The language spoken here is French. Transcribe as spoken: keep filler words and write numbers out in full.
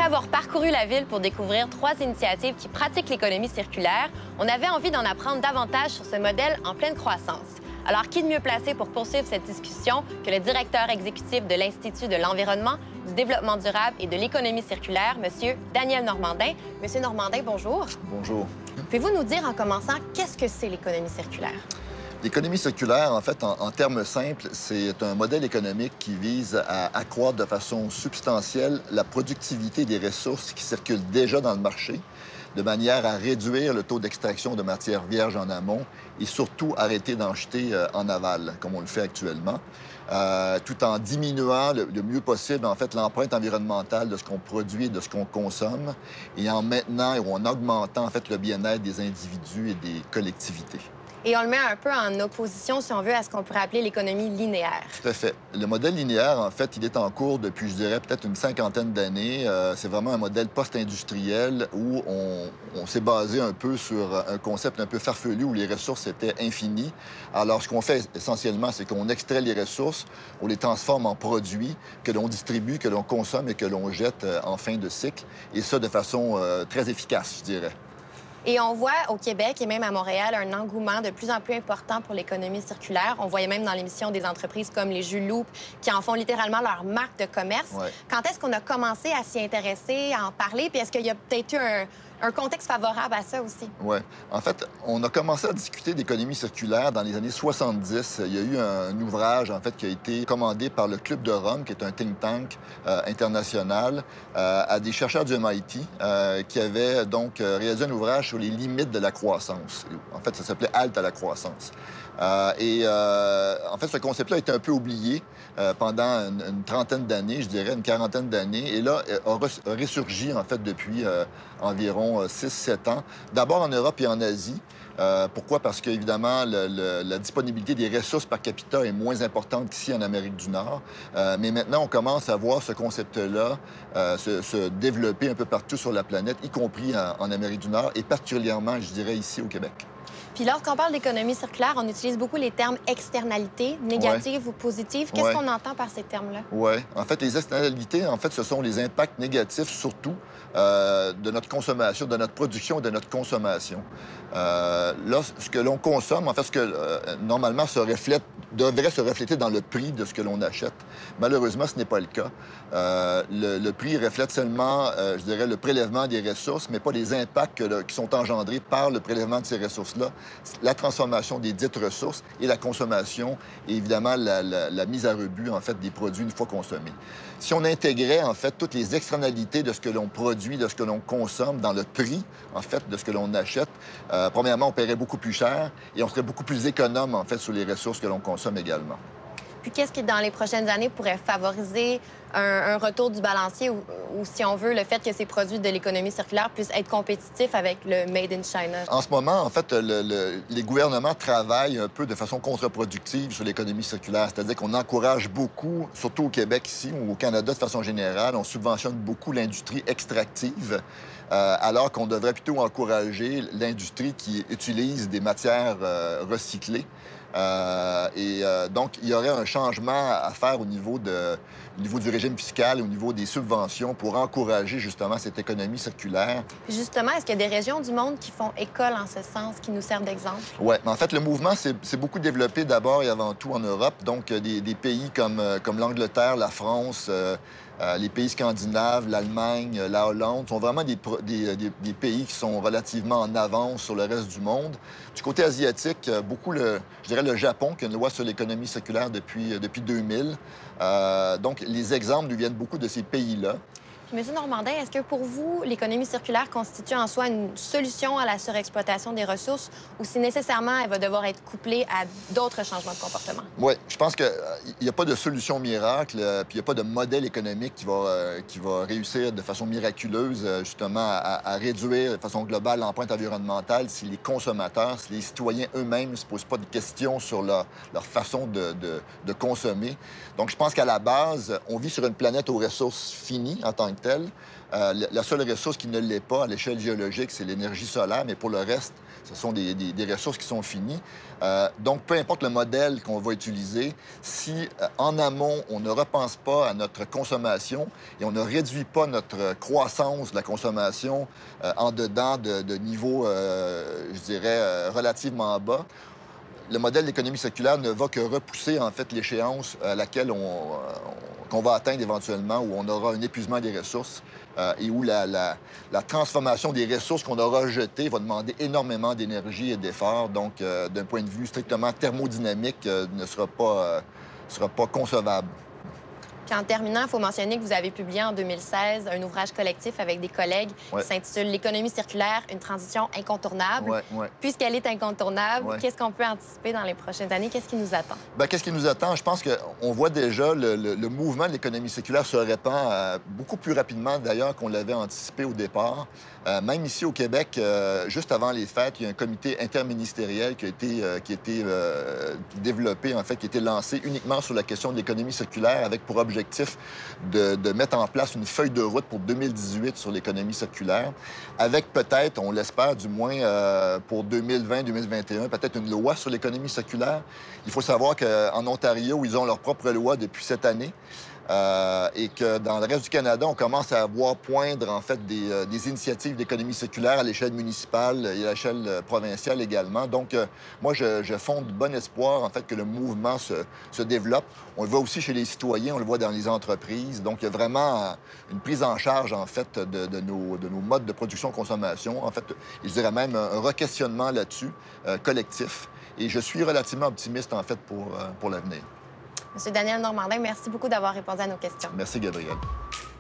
avoir parcouru la ville pour découvrir trois initiatives qui pratiquent l'économie circulaire, on avait envie d'en apprendre davantage sur ce modèle en pleine croissance. Alors, qui de mieux placé pour poursuivre cette discussion que le directeur exécutif de l'Institut de l'environnement, du développement durable et de l'économie circulaire, M. Daniel Normandin. M. Normandin, bonjour. Bonjour. Pouvez-vous nous dire en commençant, qu'est-ce que c'est l'économie circulaire? L'économie circulaire, en fait, en, en termes simples, c'est un modèle économique qui vise à accroître de façon substantielle la productivité des ressources qui circulent déjà dans le marché, de manière à réduire le taux d'extraction de matières vierges en amont et surtout arrêter d'en jeter euh, en aval, comme on le fait actuellement, euh, tout en diminuant le, le mieux possible, en fait, l'empreinte environnementale de ce qu'on produit et de ce qu'on consomme, et en maintenant ou en augmentant, en fait, le bien-être des individus et des collectivités. Et on le met un peu en opposition, si on veut, à ce qu'on pourrait appeler l'économie linéaire. Tout à fait. Le modèle linéaire, en fait, il est en cours depuis, je dirais, peut-être une cinquantaine d'années. Euh, c'est vraiment un modèle post-industriel où on, on s'est basé un peu sur un concept un peu farfelu où les ressources étaient infinies. Alors, ce qu'on fait essentiellement, c'est qu'on extrait les ressources, on les transforme en produits que l'on distribue, que l'on consomme et que l'on jette euh, en fin de cycle. Et ça de façon euh, très efficace, je dirais. Et on voit au Québec et même à Montréal un engouement de plus en plus important pour l'économie circulaire. On voyait même dans l'émission des entreprises comme les Jus Loup qui en font littéralement leur marque de commerce. Ouais. Quand est-ce qu'on a commencé à s'y intéresser, à en parler? Puis est-ce qu'il y a peut-être eu un, un contexte favorable à ça aussi? Oui. En fait, on a commencé à discuter d'économie circulaire dans les années soixante-dix. Il y a eu un, un ouvrage, en fait, qui a été commandé par le Club de Rome, qui est un think tank euh, international, euh, à des chercheurs du M I T euh, qui avaient donc euh, réalisé un ouvrage sur les limites de la croissance. En fait, ça s'appelait Halte à la croissance. Euh, et euh, en fait, ce concept-là a été un peu oublié euh, pendant une, une trentaine d'années, je dirais, une quarantaine d'années. Et là, a, a ressurgi, en fait, depuis euh, environ six sept ans. D'abord en Europe et en Asie. Euh, pourquoi? Parce qu'évidemment, le, le, la disponibilité des ressources par capita est moins importante qu'ici en Amérique du Nord. Euh, mais maintenant, on commence à voir ce concept-là euh, se, se développer un peu partout sur la planète, y compris en, en Amérique du Nord et particulièrement, je dirais, ici au Québec. Puis lorsqu'on parle d'économie circulaire, on utilise beaucoup les termes externalités, négatives ouais. ou positives. Qu'est-ce ouais. qu'on entend par ces termes-là? Oui. En fait, les externalités, en fait, ce sont les impacts négatifs, surtout, euh, de notre consommation, de notre production et de notre consommation. Euh, là, ce que l'on consomme, en fait, ce que euh, normalement se reflète, devrait se refléter dans le prix de ce que l'on achète. Malheureusement, ce n'est pas le cas. Euh, le, le prix reflète seulement, euh, je dirais, le prélèvement des ressources, mais pas les impacts que, là, qui sont engendrés par le prélèvement de ces ressources-là, la transformation des dites ressources et la consommation et évidemment la, la, la mise à rebut, en fait, des produits une fois consommés. Si on intégrait, en fait, toutes les externalités de ce que l'on produit, de ce que l'on consomme dans le prix, en fait, de ce que l'on achète, euh, premièrement, on paierait beaucoup plus cher et on serait beaucoup plus économe, en fait, sur les ressources que l'on consomme également. Puis qu'est-ce qui, dans les prochaines années, pourrait favoriser un, un retour du balancier ou, ou, si on veut, le fait que ces produits de l'économie circulaire puissent être compétitifs avec le Made in China? En ce moment, en fait, le, le, les gouvernements travaillent un peu de façon contre-productive sur l'économie circulaire. C'est-à-dire qu'on encourage beaucoup, surtout au Québec ici ou au Canada de façon générale, on subventionne beaucoup l'industrie extractive, euh, alors qu'on devrait plutôt encourager l'industrie qui utilise des matières euh, recyclées. Euh, et euh, donc, il y aurait un changement à faire au niveau, de, au niveau du régime fiscal, au niveau des subventions pour encourager justement cette économie circulaire. Justement, est-ce qu'il y a des régions du monde qui font école en ce sens, qui nous servent d'exemple? Oui, mais en fait, le mouvement s'est beaucoup développé d'abord et avant tout en Europe. Donc, des, des pays comme, comme l'Angleterre, la France, euh, Euh, les pays scandinaves, l'Allemagne, la Hollande sont vraiment des, des, des, des pays qui sont relativement en avance sur le reste du monde. Du côté asiatique, beaucoup, le, je dirais le Japon, qui a une loi sur l'économie circulaire depuis, depuis deux mille. Euh, donc, les exemples nous viennent beaucoup de ces pays-là. Puis, M. Normandin, est-ce que pour vous, l'économie circulaire constitue en soi une solution à la surexploitation des ressources ou si nécessairement elle va devoir être couplée à d'autres changements de comportement? Oui, je pense qu'il n'y a pas de solution miracle, euh, puis il n'y a pas de modèle économique qui va, euh, qui va réussir de façon miraculeuse, euh, justement, à, à réduire de façon globale l'empreinte environnementale si les consommateurs, si les citoyens eux-mêmes ne se posent pas de questions sur leur, leur façon de, de, de consommer. Donc, je pense qu'à la base, on vit sur une planète aux ressources finies en tant que que telle. Euh, la seule ressource qui ne l'est pas à l'échelle géologique, c'est l'énergie solaire, mais pour le reste, ce sont des, des, des ressources qui sont finies. Euh, donc, peu importe le modèle qu'on va utiliser, si euh, en amont, on ne repense pas à notre consommation et on ne réduit pas notre croissance de la consommation euh, en dedans de, de niveaux, euh, je dirais, euh, relativement bas, le modèle d'économie circulaire ne va que repousser, en fait, l'échéance à laquelle on, on, qu'on va atteindre éventuellement, où on aura un épuisement des ressources euh, et où la, la, la transformation des ressources qu'on aura jetées va demander énormément d'énergie et d'efforts. Donc, euh, d'un point de vue strictement thermodynamique, euh, ne sera pas, euh, sera pas concevable. Puis en terminant, il faut mentionner que vous avez publié en deux mille seize un ouvrage collectif avec des collègues ouais. qui s'intitule « L'économie circulaire, une transition incontournable ouais, ouais. ». Puisqu'elle est incontournable, ouais. qu'est-ce qu'on peut anticiper dans les prochaines années? Qu'est-ce qui nous attend? Bien, qu'est-ce qui nous attend? Je pense qu'on voit déjà le, le, le mouvement de l'économie circulaire se répand euh, beaucoup plus rapidement, d'ailleurs, qu'on l'avait anticipé au départ. Euh, même ici au Québec, euh, juste avant les fêtes, il y a un comité interministériel qui a été, euh, qui a été euh, développé, en fait, qui a été lancé uniquement sur la question de l'économie circulaire, avec pour objectif de, de mettre en place une feuille de route pour deux mille dix-huit sur l'économie circulaire, avec peut-être, on l'espère du moins, euh, pour deux mille vingt deux mille vingt et un, peut-être une loi sur l'économie circulaire. Il faut savoir qu'en Ontario, ils ont leur propre loi depuis cette année. Euh, et que dans le reste du Canada, on commence à voir poindre, en fait, des, euh, des initiatives d'économie circulaire à l'échelle municipale et à l'échelle euh, provinciale également. Donc, euh, moi, je, je fonde bon espoir, en fait, que le mouvement se, se développe. On le voit aussi chez les citoyens, on le voit dans les entreprises. Donc, il y a vraiment euh, une prise en charge, en fait, de, de, nos, de nos modes de production-consommation. En fait, je dirais même un re-questionnement là-dessus, euh, collectif. Et je suis relativement optimiste, en fait, pour, euh, pour l'avenir. Monsieur Daniel Normandin, merci beaucoup d'avoir répondu à nos questions. Merci, Gabrielle.